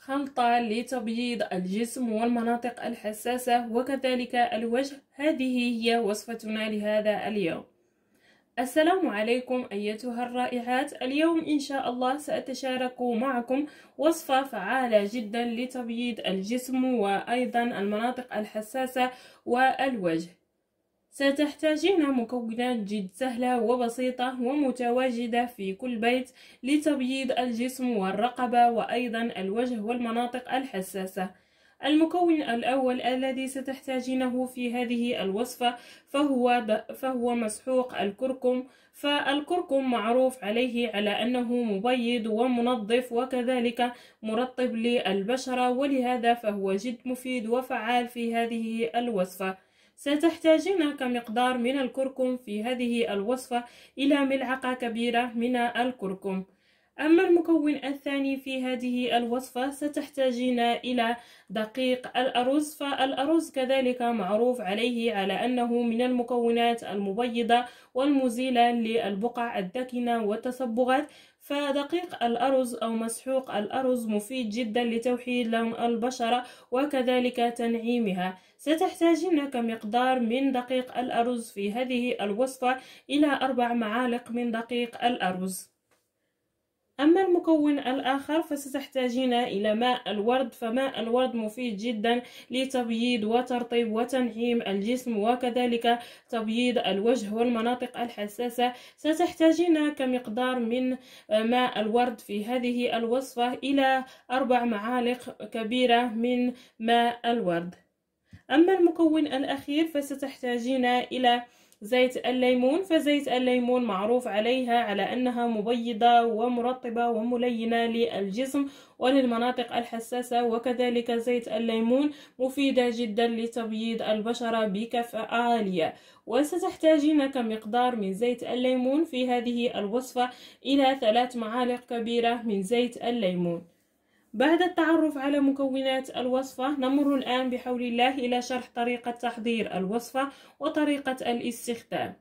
خلطة لتبييض الجسم والمناطق الحساسة وكذلك الوجه. هذه هي وصفتنا لهذا اليوم. السلام عليكم أيتها الرائعات. اليوم إن شاء الله سأتشارك معكم وصفة فعالة جدا لتبييض الجسم وأيضا المناطق الحساسة والوجه. ستحتاجين مكونات جد سهلة وبسيطة ومتواجدة في كل بيت لتبييض الجسم والرقبة وأيضا الوجه والمناطق الحساسة. المكون الأول الذي ستحتاجينه في هذه الوصفة فهو مسحوق الكركم. فالكركم معروف عليه على أنه مبيض ومنظف وكذلك مرطب للبشرة، ولهذا فهو جد مفيد وفعال في هذه الوصفة. ستحتاجين كمقدار من الكركم في هذه الوصفة إلى ملعقة كبيرة من الكركم. أما المكون الثاني في هذه الوصفة ستحتاجين إلى دقيق الأرز. فالأرز كذلك معروف عليه على أنه من المكونات المبيضة والمزيلة للبقع الداكنة والتصبغات. فدقيق الأرز أو مسحوق الأرز مفيد جدا لتوحيد لون البشرة وكذلك تنعيمها. ستحتاجين كمقدار من دقيق الأرز في هذه الوصفة إلى 4 معالق من دقيق الأرز. أما المكون الآخر فستحتاجين إلى ماء الورد. فماء الورد مفيد جدا لتبييض وترطيب وتنعيم الجسم وكذلك تبييض الوجه والمناطق الحساسة. ستحتاجين كمقدار من ماء الورد في هذه الوصفة إلى 4 معالق كبيرة من ماء الورد. أما المكون الأخير فستحتاجين إلى زيت الليمون. فزيت الليمون معروف عليها على أنها مبيضة ومرطبة وملينة للجسم وللمناطق الحساسة، وكذلك زيت الليمون مفيدة جدا لتبييض البشرة بكفاءة عالية. وستحتاجين كمقدار من زيت الليمون في هذه الوصفة إلى 3 معالق كبيرة من زيت الليمون. بعد التعرف على مكونات الوصفة نمر الآن بحول الله إلى شرح طريقة تحضير الوصفة وطريقة الاستخدام.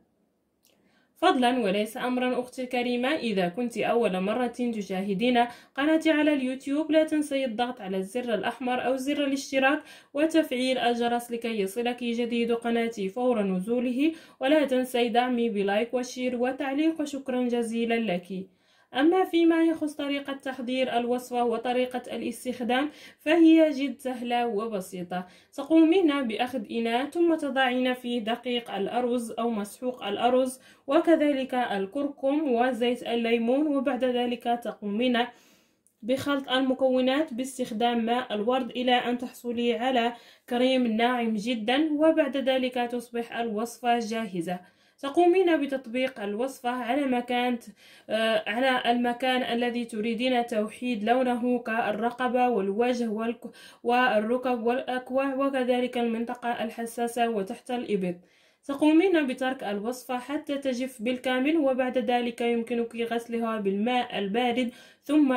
فضلا وليس أمرا أختي الكريمة، إذا كنت أول مرة تشاهدين قناتي على اليوتيوب لا تنسي الضغط على الزر الأحمر أو زر الاشتراك وتفعيل الجرس لكي يصلك جديد قناتي فور نزوله، ولا تنسي دعمي بلايك وشير وتعليق، وشكرا جزيلا لك. أما فيما يخص طريقة تحضير الوصفة وطريقة الاستخدام فهي جد سهلة وبسيطة. تقومين بأخذ إناء ثم تضعين فيه دقيق الأرز أو مسحوق الأرز وكذلك الكركم وزيت الليمون، وبعد ذلك تقومين بخلط المكونات باستخدام ماء الورد إلى أن تحصلي على كريم ناعم جدا، وبعد ذلك تصبح الوصفة جاهزة. تقومين بتطبيق الوصفة على المكان الذي تريدين توحيد لونه كالرقبة والوجه والركب والأكوع وكذلك المنطقة الحساسة وتحت الإبط. تقومين بترك الوصفة حتى تجف بالكامل، وبعد ذلك يمكنك غسلها بالماء البارد ثم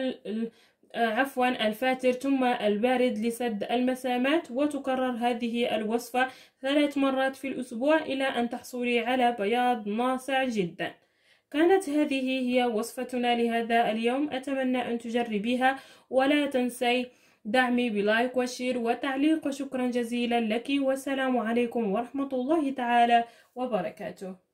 الفاتر ثم البارد لسد المسامات، وتكرر هذه الوصفة 3 مرات في الأسبوع إلى أن تحصلي على بياض ناصع جدا. كانت هذه هي وصفتنا لهذا اليوم، أتمنى أن تجربيها، ولا تنسي دعمي بلايك وشير وتعليق، وشكرا جزيلا لك، والسلام عليكم ورحمة الله تعالى وبركاته.